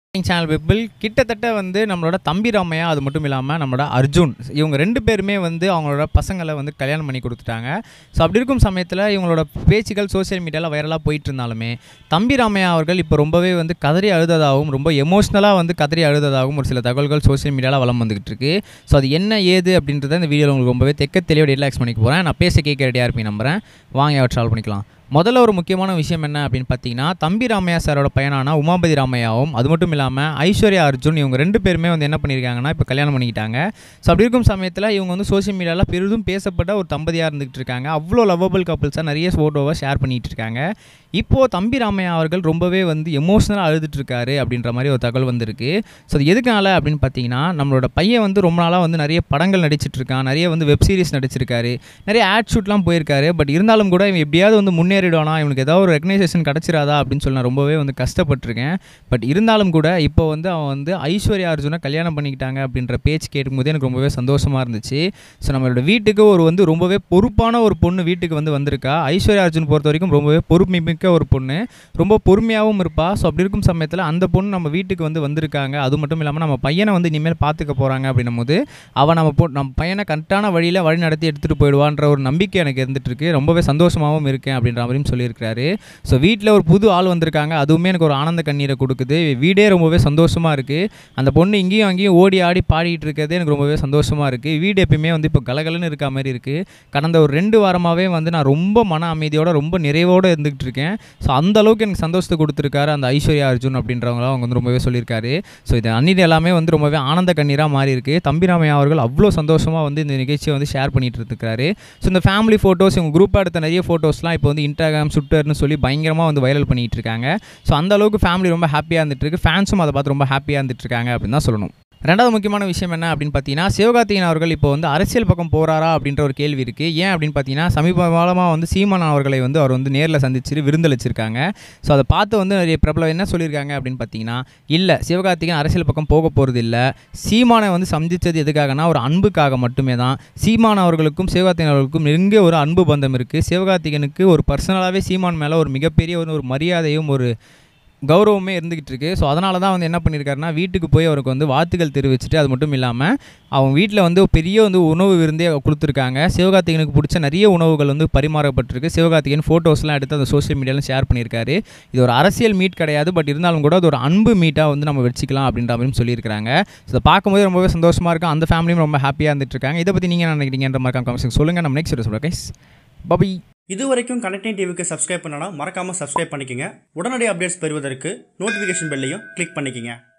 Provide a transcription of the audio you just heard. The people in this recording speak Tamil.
சேனல் பீப்பிள் கிட்டத்தட்ட வந்து நம்மளோட தம்பி ராமையா அது மட்டும் இல்லாமல் நம்மளோட அர்ஜுன் இவங்க 2 பேருமே வந்து அவங்களோட பசங்களை வந்து கல்யாணம் பண்ணி கொடுத்துட்டாங்க. ஸோ அப்படி இருக்கும் சமயத்தில் இவங்களோட பேச்சுகள் சோசியல் மீடியாவில் வைரலாக போயிட்டு இருந்தாலுமே தம்பி ராமையா அவர்கள் இப்போ ரொம்பவே வந்து கதறி அழுததாகவும் ரொம்ப எமோஷ்னலாக வந்து கதறி அழுததாகவும் ஒரு சில தகவல்கள் சோசியல் மீடியாவில் வளம் வந்துகிட்டு இருக்கு. ஸோ அது என்ன ஏது அப்படின்றத இந்த வீடியோவில் உங்களுக்கு ரொம்பவே தெளிவாக ரிலாக்ஸ் பண்ணிக்க போகிறேன். நான் பேச கேட்க ரெடியாக இருப்பேன் நம்புகிறேன். வாங்க அவற்றை சால்வ் பண்ணிக்கலாம். முதல்ல ஒரு முக்கியமான விஷயம் என்ன அப்படின்னு பார்த்தீங்கன்னா, தம்பி ராமையா சாரோட பையனான உமாபதி ராமையாவும் அது மட்டும் இல்லாமல் ஐஸ்வர்யா அர்ஜுன் இவங்க 2 பேருமே வந்து என்ன பண்ணியிருக்காங்கன்னா இப்போ கல்யாணம் பண்ணிக்கிட்டாங்க. ஸோ அப்படி இருக்கும் சமயத்தில் இவங்க வந்து சோஷியல் மீடியாவில் பெரிதும் பேசப்பட்ட ஒரு தம்பதியாக இருந்துகிட்டு இருக்காங்க. அவ்வளோ லவ்வபிள் கப்புள்ஸாக நிறைய ஃபோட்டோவை ஷேர் பண்ணிகிட்டு இருக்காங்க. இப்போது தம்பி ராமையா அவர்கள் ரொம்பவே வந்து எமோஷ்னலாக அழுதுட்டுருக்காரு அப்படின்ற மாதிரி ஒரு தகவல் வந்திருக்கு. ஸோ அது எதுக்கால அப்படின்னு பார்த்தீங்கன்னா, நம்மளோட பையன் வந்து ரொம்ப நாளாக வந்து நிறைய படங்கள் நடிச்சிட்ருக்கான், நிறைய வந்து வெப் சீரிஸ் நடிச்சிருக்காரு, நிறைய ஆட் ஷூட்லாம் போயிருக்காரு. பட் இருந்தாலும் கூட இவன் எப்படியாவது வந்து முன்னேறிடுவானா, இவனுக்கு ஏதாவது ஒரு ரெகனைசேஷன் கிடச்சிராதா அப்படின்னு சொல்லி நான் ரொம்பவே வந்து கஷ்டப்பட்டிருக்கேன். பட் இருந்தாலும் கூட இப்போ வந்து அவன் வந்து ஐஸ்வர்யா அர்ஜுனை கல்யாணம் பண்ணிக்கிட்டாங்க அப்படின்ற பேச்சு கேட்கும்போது எனக்கு ரொம்பவே சந்தோஷமாக இருந்துச்சு. ஸோ நம்மளோட வீட்டுக்கு ஒரு வந்து ரொம்பவே பொறுப்பான ஒரு பொண்ணு வீட்டுக்கு வந்து வந்திருக்கா. ஐஸ்வர்யா அர்ஜுன் பொறுத்த வரைக்கும் ரொம்பவே பொறுமை ஒரு பொண்ணு, ரொம்ப பொறுமையாகவும் இருப்பா. ஸோ அப்படி இருக்கும் சமயத்தில் அந்த பொண்ணு நம்ம வீட்டுக்கு வந்து வந்திருக்காங்க. அது மட்டும் இல்லாமல் நம்ம பையனை வந்து இனிமேல் பார்த்துக்க போகிறாங்க அப்படின்னும் போது அவன் நம்ம பையனை கரெக்டான வழியில் வழி நடத்தி எடுத்துகிட்டு போயிடுவான்ற ஒரு நம்பிக்கை எனக்கு இருந்துட்டு இருக்கு. ரொம்பவே சந்தோஷமாகவும் இருக்கேன் அப்படின்ற மாதிரியும் சொல்லியிருக்காரு. ஸோ வீட்டில் ஒரு புது ஆள் வந்திருக்காங்க, அதுவுமே எனக்கு ஒரு ஆனந்த கண்ணீரை கொடுக்குது. வீடே ரொம்பவே சந்தோஷமாக இருக்குது. அந்த பொண்ணு இங்கேயும் அங்கேயும் ஓடி ஆடி பாடிட்டு இருக்கிறதே எனக்கு ரொம்பவே சந்தோஷமாக இருக்குது. வீடு எப்பயுமே வந்து இப்போ கலகலன்னு இருக்க மாதிரி இருக்குது. கடந்த ஒரு 2 வாரமாகவே வந்து நான் ரொம்ப மன அமைதியோட ரொம்ப நிறைவோடு இருந்துகிட்டு இருக்கேன். ஸோ அந்த அளவுக்கு எனக்கு சந்தோஷத்தை கொடுத்துருக்காரு அந்த ஐஸ்வர்யா அர்ஜுன் அப்படின்றவங்க அவங்க வந்து ரொம்பவே சொல்லியிருக்காரு. ஸோ இது அன்னிட்டு எல்லாமே வந்து ரொம்பவே ஆனந்த கண்ணீராக மாறி இருக்கு. தம்பி ராமையா அவர்கள் அவ்வளோ சந்தோஷமாக வந்து இந்த நிகழ்ச்சியை வந்து ஷேர் பண்ணிட்டு இருக்காரு. ஸோ இந்த ஃபேமிலி ஃபோட்டோஸ் இவங்க குரூப்பாக எடுத்த நிறைய ஃபோட்டோஸ்லாம் இப்போ வந்து இன்ஸ்டாகிராம் ட்விட்டர்னு சொல்லி பயங்கரமாக வந்து வைரல் பண்ணிட்டு இருக்காங்க. ஸோ அந்த அளவுக்கு ஃபேமிலி ரொம்ப ஹாப்பியாக இருந்துட்டு இருக்கு. ஃபேன்ஸும் அதை பார்த்து ரொம்ப ஹாப்பியாக இருந்துட்டு இருக்காங்க அப்படின்னு தான் சொல்லணும். ரெண்டாவது முக்கியமான விஷயம் என்ன அப்படின்னு பார்த்தீங்கன்னா, சிவகார்த்திகேயன் அவர்கள் இப்போ வந்து அரசியல் பக்கம் போகிறாரா அப்படின்ற ஒரு கேள்வி இருக்குது. ஏன் அப்படின்னு பார்த்தீங்கன்னா, சமீப காலமாக வந்து சீமான் அவர்களை வந்து அவர் வந்து நேரில் சந்திச்சு விருந்தளிச்சிருக்காங்க. ஸோ அதை பார்த்து வந்து நிறைய பிரபலம் என்ன சொல்லியிருக்காங்க அப்படின்னு பார்த்தீங்கன்னா, இல்லை சிவகார்த்திகேயன் அரசியல் பக்கம் போக போகிறது இல்லை, சீமானை வந்து சந்தித்தது எதுக்காகனா ஒரு அன்புக்காக மட்டுமே தான். சீமான் அவர்களுக்கும் சிவகார்த்திகேயன் அவர்களுக்கும் நெருங்கிய ஒரு அன்பு பந்தம் இருக்குது. சிவகார்த்திகேயனுக்கு ஒரு பர்சனலாகவே சீமான் மேலே ஒரு மிகப்பெரிய ஒரு மரியாதையும் ஒரு கௌரவமே இருந்துகிட்டு இருக்குது. ஸோ அதனால தான் வந்து என்ன பண்ணியிருக்காருன்னா, வீட்டுக்கு போய் அவருக்கு வந்து வாழ்த்துக்கள் தெரிவிச்சுட்டு அது மட்டும் இல்லாமல் அவங்க வீட்டில் வந்து பெரிய வந்து உணவு விருந்தே கொடுத்துருக்காங்க. சிவகார்த்திகேயனுக்கு பிடிச்ச நிறைய உணவுகள் வந்து பரிமாறப்பட்டிருக்கு. சிவகார்த்திகேயன் ஃபோட்டோஸ்லாம் எடுத்து அந்த சோஷியல் மீடியாவில் ஷேர் பண்ணியிருக்காரு. இது ஒரு அரசியல் மீட் கிடையாது, பட் இருந்தாலும் கூட அது ஒரு அன்பு மீட்டாக வந்து நம்ம வச்சுக்கலாம் அப்படின்ற மாதிரி சொல்லியிருக்காங்க. ஸோ இதை பார்க்கும்போது ரொம்பவே சந்தோஷமாக இருக்கும். அந்த ஃபேமிலியும் ரொம்ப ஹாப்பியாக இருந்துட்டு இருக்காங்க. இதை பற்றி நீங்கள் என்ன நினைக்கிறீங்கன்ற மாதிரி கமெண்ட்ஸ் சொல்லுங்கள். நம்ம நெக்ஸ்ட் சொல்லுங்கள் கைஸ். பபி. இது வரைக்கும் கனெக்டிங் டிவிக்கு சப்ஸ்கிரைப் பண்ணனா மறக்காம சப்ஸ்கிரைப் பண்ணிக்கங்க. உடனடி அப்டேட்ஸ் பெறுவதற்கு நோட்டிஃபிகேஷன் பெல்லையும் கிளிக் பண்ணிக்கங்க.